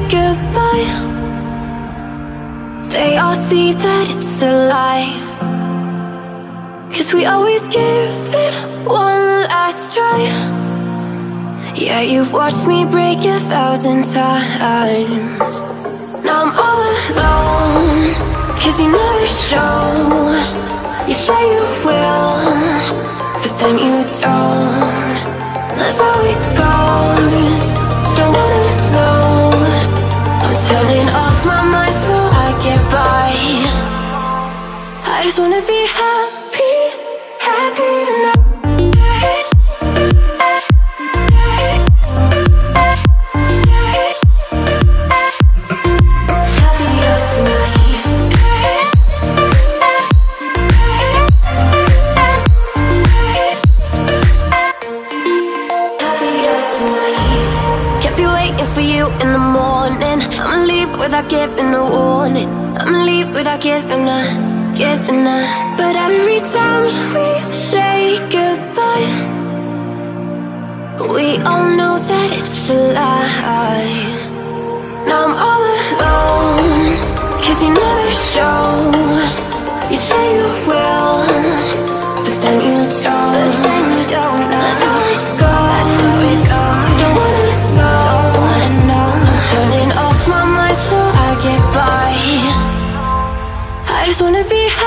goodbye, they all see that it's a lie. 'Cause we always give it one last try. Yeah, you've watched me break 1,000 times. Now I'm all alone, 'cause you never show. You say you will, but then you don't. That's how it goes, don't wanna know. I'm turning off my mind so I get by. I just wanna be happy, happy tonight. Without giving a warning, I'ma leave without giving a. But every time we say goodbye, we all know that it's a lie. Now I'm all alone, 'cause you never show. You say you will, but then you don't. That's how it goes, don't wanna know. I'm turning off my mind so I get by. I just wanna be happy.